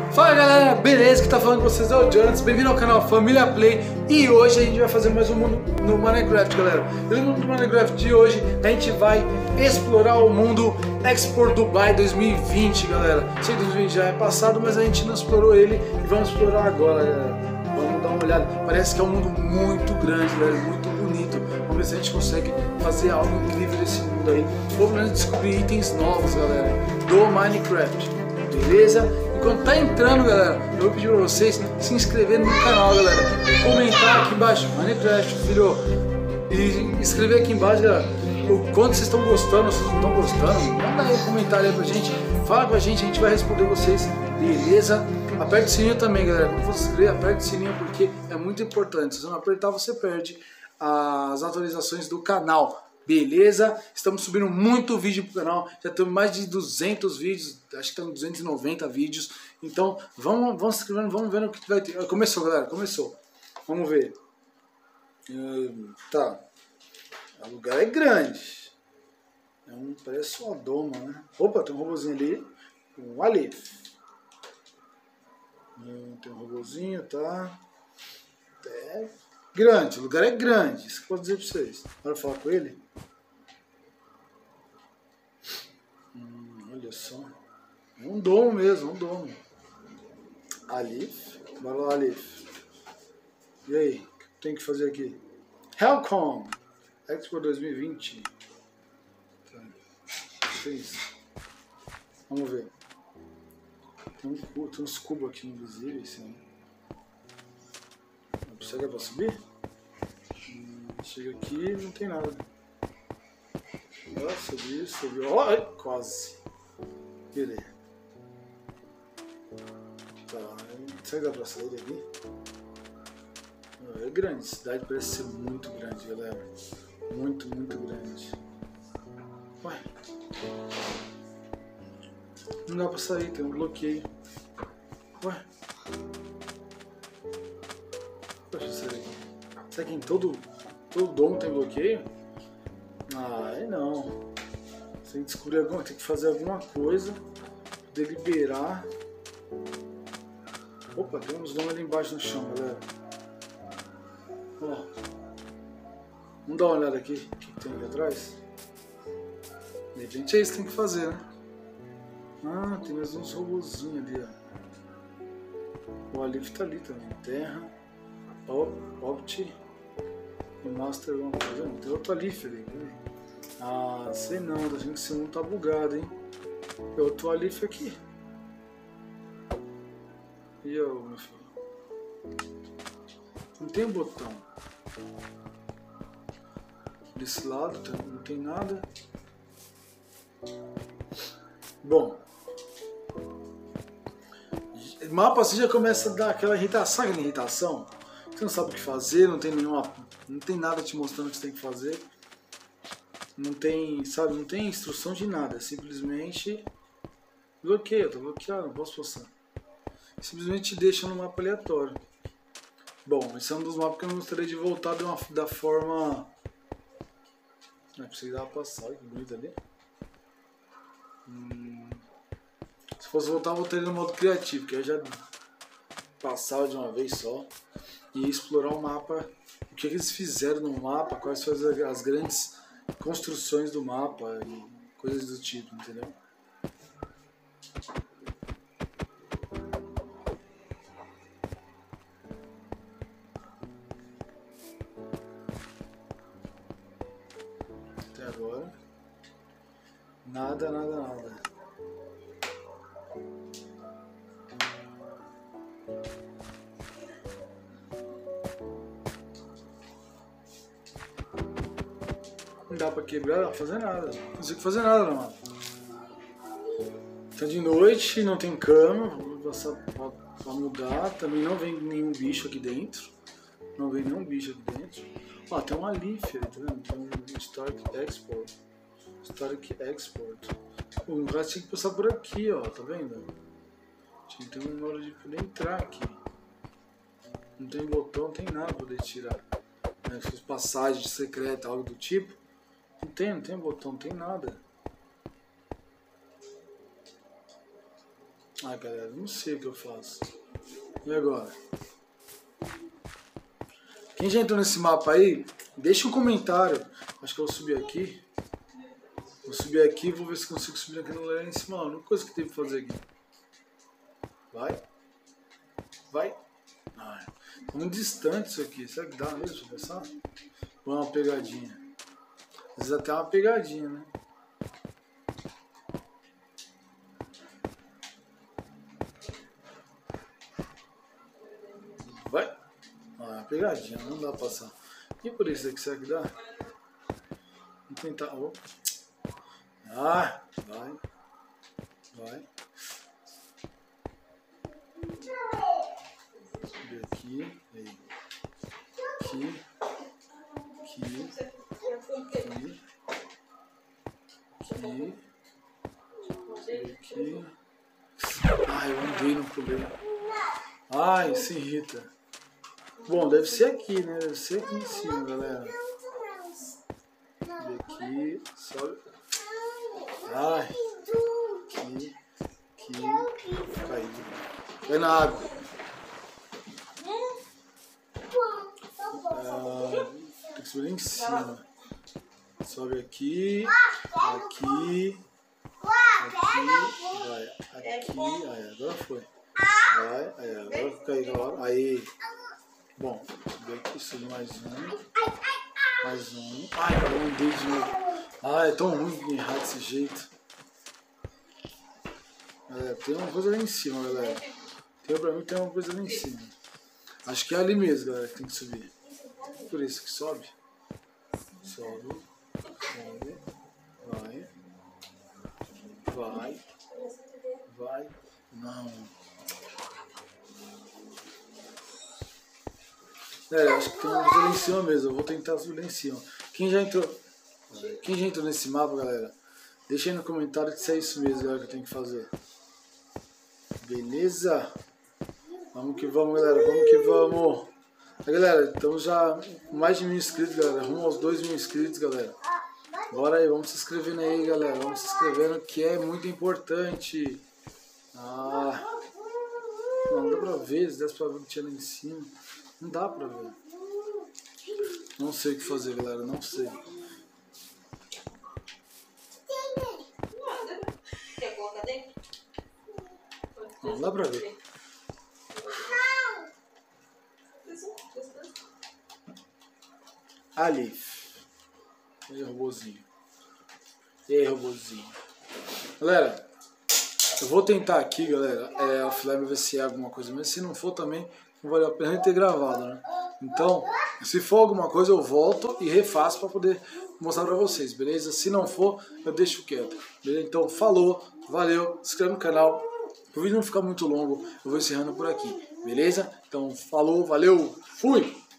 Fala galera, beleza? Que tá falando com vocês é o Jonas, bem-vindo ao canal Família Play. E hoje a gente vai fazer mais um mundo no Minecraft, galera. E no mundo do Minecraft de hoje a gente vai explorar o mundo Expo Dubai 2020, galera. Sei que 2020 já é passado, mas a gente não explorou ele e vamos explorar agora, galera. Vamos dar uma olhada, parece que é um mundo muito grande, galera, muito bonito. Vamos ver se a gente consegue fazer algo incrível nesse mundo aí. Vamos descobrir itens novos, galera, do Minecraft, beleza? Quando tá entrando, galera, eu vou pedir pra vocês se inscreverem no canal, galera, e comentar aqui embaixo, Minecraft, filho, e escrever aqui embaixo, galera, o quanto vocês estão gostando, vocês não estão gostando, manda aí um comentário aí pra gente, fala com a gente vai responder vocês, beleza? Aperta o sininho também, galera, quando for se inscrever, aperta o sininho porque é muito importante, se você não apertar você perde as atualizações do canal. Beleza? Estamos subindo muito vídeo pro canal, já temos mais de 200 vídeos, acho que estamos 290 vídeos, então vamos se inscrevendo, vamos vendo o que vai ter. Começou, galera, começou. Vamos ver. Tá. O lugar é grande. Parece uma doma, né? Opa, tem um robôzinho ali, um Alif. Tem um robôzinho, tá? É grande, o lugar é grande, isso que eu posso dizer pra vocês. Bora falar com ele? Olha só. É um domo mesmo, um domo. Alif. Bora lá, Alif. E aí, o que tem que fazer aqui? Helcom! Expo 2020. Tá. Que é isso? Vamos ver. Tem uns cubos aqui invisíveis, assim. Chega pra subir? Chega aqui e não tem nada. Subiu. Oh, quase. Beleza. Tá. Será que dá pra sair daqui? É grande. A cidade parece ser muito grande, galera. Muito grande. Ué. Não dá pra sair, tem um bloqueio. Ué. Será que em todo domo tem bloqueio? Não. Tem que descobrir tem que fazer alguma coisa, poder liberar. Opa, tem uns domos ali embaixo no chão, galera. Ó. Vamos dar uma olhada aqui, o que tem ali atrás? De repente é isso que tem que fazer, né? Tem mais uns robôzinhos ali, ó. O Alif tá ali também. Terra, Opt e Master, tem outro Alif ali. Sei não, tá achando que esse mundo tá bugado, hein? Tem outro Alif aqui. E eu, meu filho? Não tem botão. Desse lado não tem nada. Bom. O mapa assim já começa a dar aquela irritação. Sabe aquela irritação? Você não sabe o que fazer, não tem nada te mostrando o que você tem que fazer. Não tem, sabe, não tem instrução de nada, simplesmente bloqueia, tá bloqueado, não posso passar. Simplesmente te deixa no mapa aleatório. Bom, esse é um dos mapas que eu gostaria de voltar da forma... Consegui dar uma passada, que bonito ali. Se fosse voltar, eu voltaria no modo criativo, que eu já passava de uma vez só. E explorar o mapa, o que eles fizeram no mapa, quais foram as grandes construções do mapa e coisas do tipo, entendeu? Até agora, nada. Não dá pra quebrar, não dá pra fazer nada. Não consigo fazer nada no mapa. Tá de noite, não tem cama, vou passar pra mudar. Também não vem nenhum bicho aqui dentro. Ó, tem um Alif aí, tá vendo? Tem um Stark Export. O resto tinha que passar por aqui, ó, tá vendo? Tinha que ter uma hora de poder entrar aqui. Não tem botão, não tem nada pra poder tirar. Fiz passagem secreta, algo do tipo. Não tem botão, não tem nada. Ah, galera, não sei o que eu faço. E agora? Quem já entrou nesse mapa aí, deixa um comentário. Acho que eu vou subir aqui. Vou subir aqui e vou ver se consigo subir aqui no lugar em cima. A única coisa que tem que fazer aqui. Vai. Vai. Ah, é muito distante isso aqui. Será que dá mesmo pra passar? Ou é uma pegadinha? Às vezes até uma pegadinha, né? Vai. Ah, é uma pegadinha. Não dá pra passar. E por isso aqui, será que dá? Vamos tentar. Oh. Ah, vai. Vai. Subir aqui. Aí. Aqui. Aqui. Aqui. Aqui. Aqui. Ai, eu andei, não pulei. Ai, se irrita. Bom, deve ser aqui, né? Deve ser aqui em cima, galera. Aqui, sobe. Ai. Aqui. Aqui. Caiu. Vai na água. Tem que subir lá em cima. Sobe aqui. Aqui. Aqui. Vai. Aqui. Aí, agora foi. Vai. Aí, agora caiu. Aí. Bom, subir aqui, subir mais um. Mais um. Ai, eu andei de novo. Ai, é tão ruim errar desse jeito. Galera, tem uma coisa lá em cima, galera. Pra mim tem uma coisa lá em cima. Acho que é ali mesmo, galera, que tem que subir. Por isso que sobe. Sobe. Sobe. Vai. Vai. Vai. Não. Acho que tem uma coisa lá em cima mesmo. Eu vou tentar subir lá em cima. Quem já entrou nesse mapa, galera, deixa aí no comentário se é isso mesmo, galera, que eu tenho que fazer. Beleza? Vamos que vamos, galera. Vamos que vamos. Galera, estamos já com mais de 1000 inscritos, galera. Rumo aos 2000 inscritos, galera. Bora aí, vamos se inscrevendo aí, galera. Vamos se inscrevendo, que é muito importante. Ah, não dá pra ver, se desse pra ver o que tinha lá em cima. Não dá pra ver. Não sei o que fazer, galera. Não sei. Não dá pra ver. Alif. E aí, robôzinho. E aí, robôzinho. Galera, eu vou tentar aqui, galera, offline, ver se é alguma coisa. Mas se não for também, não vale a pena ter gravado, né? Então, se for alguma coisa, eu volto e refaço para poder mostrar para vocês, beleza? Se não for, eu deixo quieto, beleza? Então, falou, valeu, se inscreve no canal. Para o vídeo não ficar muito longo, eu vou encerrando por aqui, beleza? Então, falou, valeu, fui!